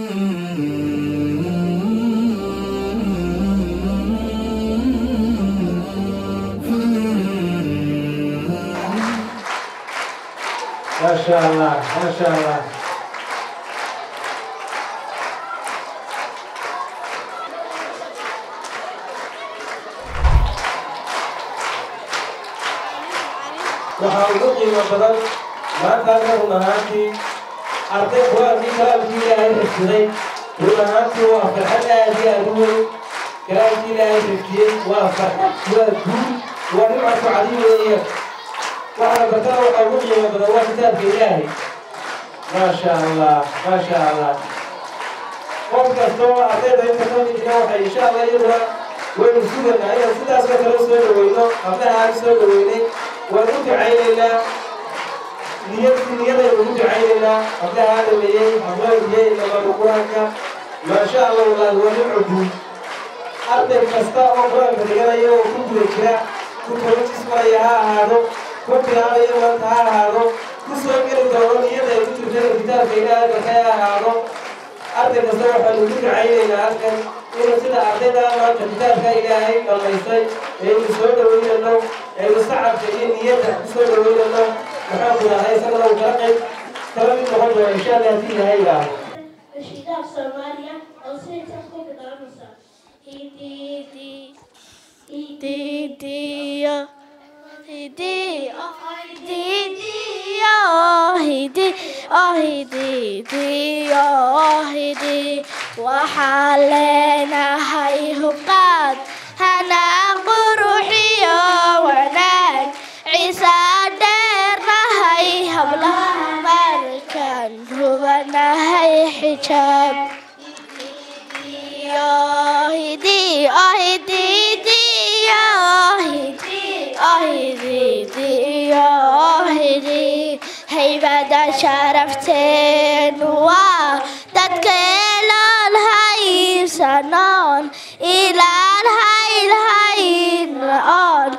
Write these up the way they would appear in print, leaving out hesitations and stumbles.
ما شاء الله ما شاء الله. waxaa ugu qiimo badan maanta run ahaantii arday qur-aankii kalaamkii ilaahay xifdiday run ahaantii waa farxad aad iyo aad u weyn kalaamkii ilaahay xifdiyey waa farxad waa guul waa nimcatu cadiim weeye waxaana bartana waxaa ugu qiimo badan waa kitaabka ilaahay maasha allah maasha allah qof kastoo ardayda inta ka midina waxay insha allah iyaduna waynu suganaa inaan sidaasoo kale soo dhaweyno hablaha aan soo dhaweynay waan u ducaynaynaa niyadaynu ugu ducaynaynaa hablaha dhameeyey habloodiyey nabada qur-aanka maasha allah walaal waa nimco guud arday kasta oo qur-aanka dhiganaya oo ku guda jira ku tabajis maraya ha ahaado ku bilaabaya maanta ha ahaado ku soo geli doono niyada ay ku jirtana kitaabka ilaahay barkay ha ahaado arday kasta waxaanu ugu ducaynaynaa halkan inuu sida ardayda maanta kitaabka ilaahay dhammaystay aynu soo dhaweynayno aynu sacabka iyo niyadda ku soo dhaweynayno maxaan ku dhahay isagana uu kala mid noqon doona insha allah haddii ilaahay yidhaaho nashiidaha soomaaliya oo siday taxku bilaabmaysa waxaan leenahay hubqaad hanaan quruxiyo wanaag ciisa dheernahay hablaha markaan hubanahay xijaab haybada sharafteenu waa dadkeeloon haybsanoon ilaan haylhayn oon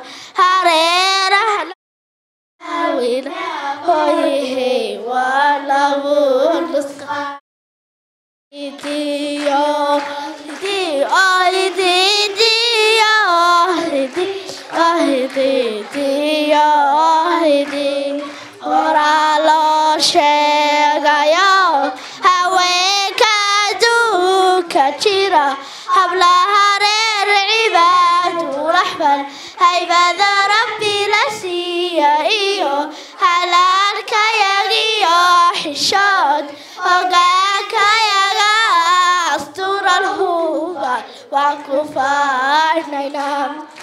hareerahawin hoyhey waa lagu nusqa horaa loo sheegayo haweenka adduunka jira hablaha reer cibaadu raxmaan haybada rabbi la siiya iyo halaalkayagiyo xishood hogaankayaga asturan huban waan ku faanaynaa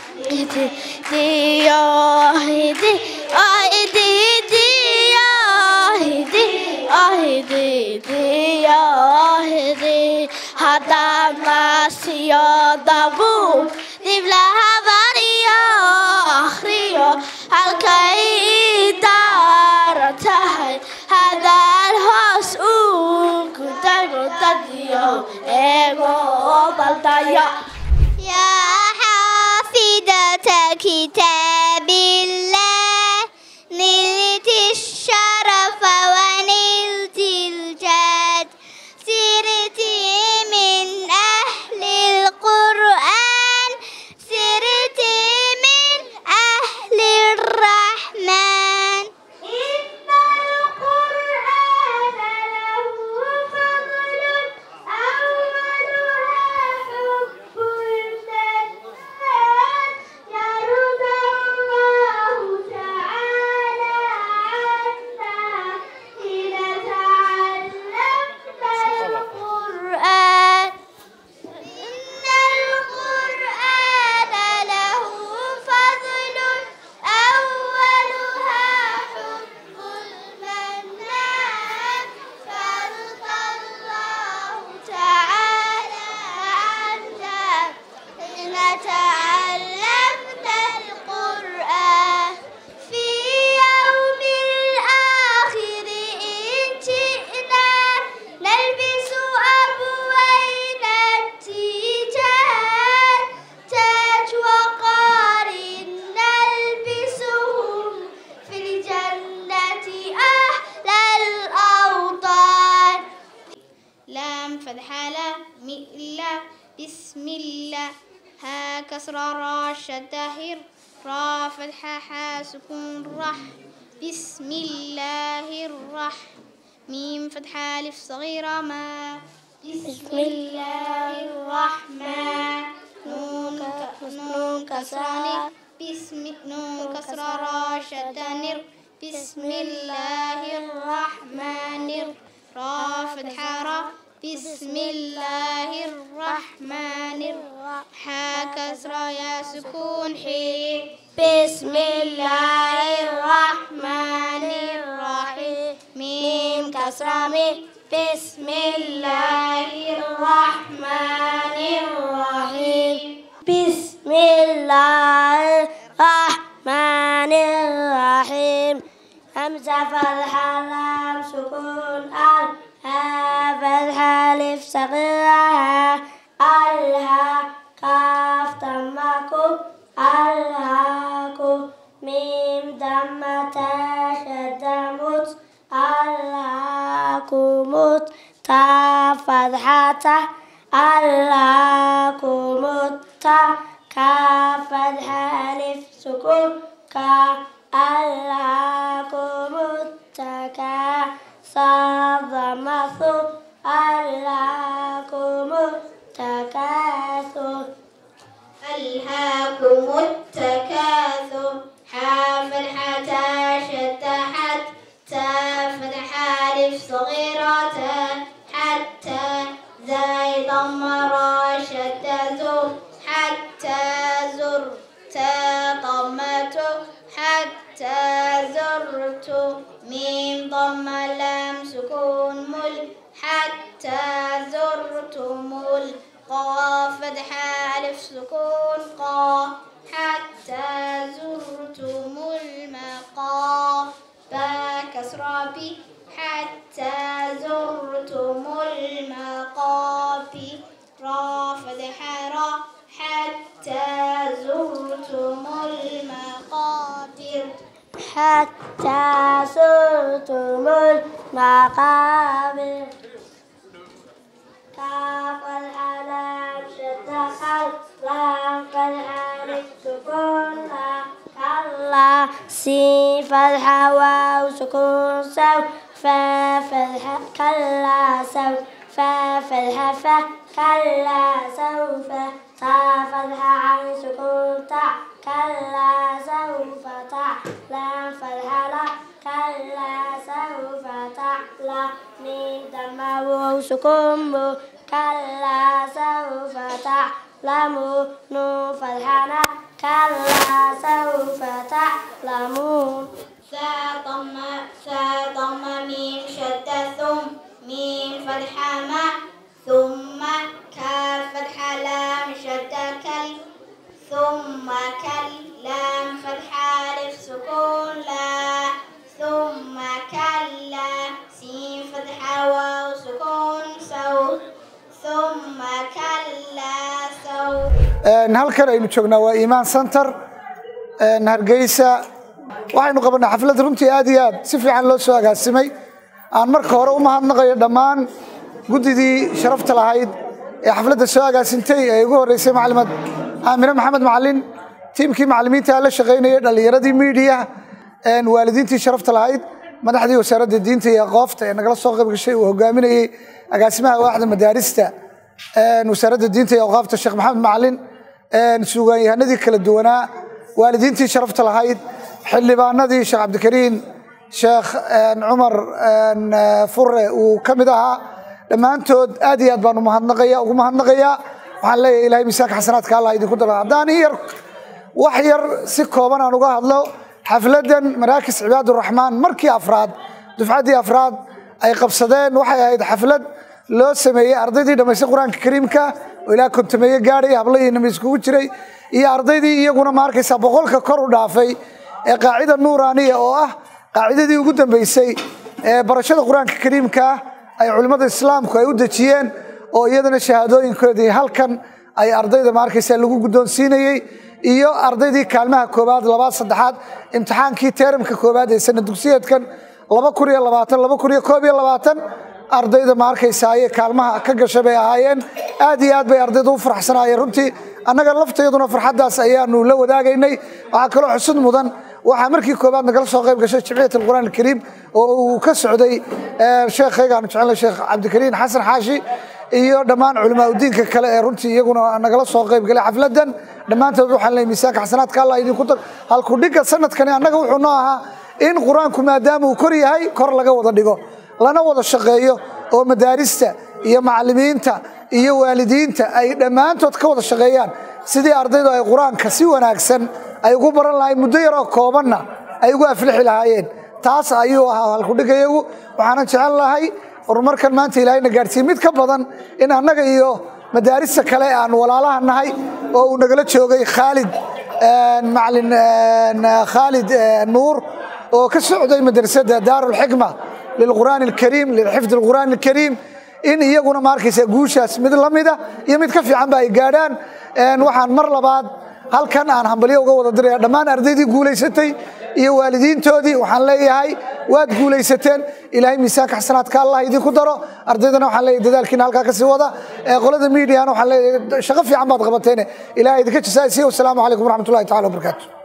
haddaan maasiyo dabuub dib la habariyo akhriyo halkay daaran tahay haddaan hoos ugu dago dadiyo eego baldaya كتاب الله نلت الشرف ونلت الجاد سرت من أهل القرآن سرت من أهل الرحمن إن القرآن له فضل أولها حب الناس يرضى لام فتحة لا مئلا بسم الله ها كسر را شدة هر را فتحة ح سكون رح بسم الله ميم فتحة ألف صغيرة ما بسم الله الرحمن نون كسراني نون كسر را شدة نر بسم الله الرحمن را فتحة را بسم الله الرحمن حا كسر يا سكون حي بسم الله الرحمن الرحيم ميم كسر ميم بسم الله الرحمن الرحيم بسم الله الرحمن الرحيم همزة فتحة لام سكون ها فتحة ألف صغيرة الها كاف ضمكم الهاكم ميم ضمة شدة مت الهاكم تا فتحة الهاكم تا كاف فتحة ألف سكون كا الهاكم التكا صاد ضمة الهاكم التكاثر ألهاكم التكاثر حا فتحة شدة حتى فتحة ألف صغيرة حتى زاي ضم را شدة زر حتى زر تا ضمة حتى زرت ميم ضم لام سكون مل حتى زرتم قا فتحة ألف سكون قا حتى زرتم المقام با كسر بي حتى زرتم المقابر را فتحة را حتى زرتم المقابر حتى زرتم المقابر كاف الحلام شدة لام فتحة سكون كلا سين فتحة واو سكون سو فا فتحة كلا سو فا فتحة فا كلا سوف تا فتحة عين سكون تا كلا سوف تعلم فتحة لا كلا سوف تعلم ميم ضم واو سكون مو كلا سوف تعلمون نون فتحة كلا سوف تعلمون ثا ضم ميم شدة ثم ميم فتحة ما ثم كاف فتحة لام شدة كل ثم كل لام فتحة ألف سكون لا ثم كلا سين فتحة واو سكون سو ثم كلا سو halkan aynu joognaa waa Iimaan Center Hargeysa waxaynu qabanaa xaflad runtii aad iyo aad si fiican loo soo agaasimay aan marka hore u mahadnaqayo dhammaan gudidii sharafta lahayd ee xafladda soo agaasintay ee ugu horeysay macallimad Aamina Maxamed Macallin tiimkii macallimiinta la shaqeynayay dhalinyaradii media waalidiintii sharafta lahayd madaxdii wasaaradda diinta iyo aqoonta ee nagala soo qayb gashay oo hogaaminayay agaasimaha waaxda madaarista wasaaradda diinta iyo aqoonta Sheekh Maxamed Macallin suugaanyahanadii kala duwanaa waalidiintii sharafta lahayd xildhibaanadii Sheekh Cabdikariin Sheekh Umar Furre uu kamid ahaa dhammaantood aad iyo aad baan ugu mahadnaqayaa waxaan leeyahay ilaahay miisaanka xasanaadka Allah idinku daro haddaan wax yar si kooban aan uga hadlo xafladan Markiska Cibaadu Raxmaan markii afraad dufcadii afraad ay qabsadeen waxay ahayd xaflad loo sameeyay ardaydii dhamaysay Quraanka Kariimka oo ilaa kontameeye gaaray hablayna iskugu jiray iyo ardaydii iyaguna Markiska boqolka kor u dhaafay ee qaacida nuuraaniya oo ah qaacidadii ugu dambeysay ee barashada Quraanka Kariimka ay culimada islaamku ay u dajiyeen oo iyadana shahaadooyinkoodii halkan ay ardayda Markiska lagu guddoonsiinayay iyo ardaydii kaalmaha koobaad labaad saddexaad imtixaankii termka koobaad ee sanad dugsiyeedkan 2020 2021 ardayda ma arkaysaayee kaalmaha ka gashay bay ahaayeen aad iyo aad bay ardaydu u faraxsanaayeen runtii annaga lafteeduna farxaddaas ayaanu la wadaagaynay waxaa kaloo xusud mudan waxaa markii koobaad nagala soo qayb gashay jimciyat alqur'aan alkariim oo uu ka socday sheekhaygaanu jecelnay sheekh cabdikariin xasan xaashi iyo dhammaan culamaa udiinka kale ee runtii iyaguna nagala soo qayb galay xafladan dhammaantood waxaan leeyahay miisaanka xasanaadka allah idinku dar halku dhigga sanadkani annaga wuxuu noo ahaa in qur-aanku maadaama uu kor yahay kor laga wada dhigo lana wada shaqeeyo oo madaarista iyo macallimiinta iyo waalidiinta ay dhammaantood ka wada shaqeeyaan sidii ardaydu ay qur-aanka si wanaagsan ay ugu baran lahayn muddo yaroo koobanna ay ugu aflixi lahaayeen taas ayuu ahaa halkudhigayagu waxaanan jecel lahay horumarkan maanta ilaahayna gaadhsiiye mid ka badan in annaga iyo madaarista kale aan walaalaha nahay oo uu nagala joogay macalin khaalid nuur oo ka socday madrasada daarulxikma lilqur'aan alkariim lilxifd alqur'aan alkariim in iyaguna ma arkaysa guushaas mid la mida iyo mid ka fiicanba ay gaadhaan waxaan mar labaad halkan aan hambalyo uga wada diraya dhammaan ardaydii guulaysatay iyo waalidiintoodii waxaan leeyahay waad guulaysateen ilaahay miisaanka xasanaadka allah idinku daro ardaydana waxaan leeyahay dadaalkiina halkaa ka sii wada qolada miidiyana waxaan leeyahay shaqo fiican baad qabateen ilaahay idinka jasaasiyo wasalaamu calaykum waraxmatullahi taala wabarakaatu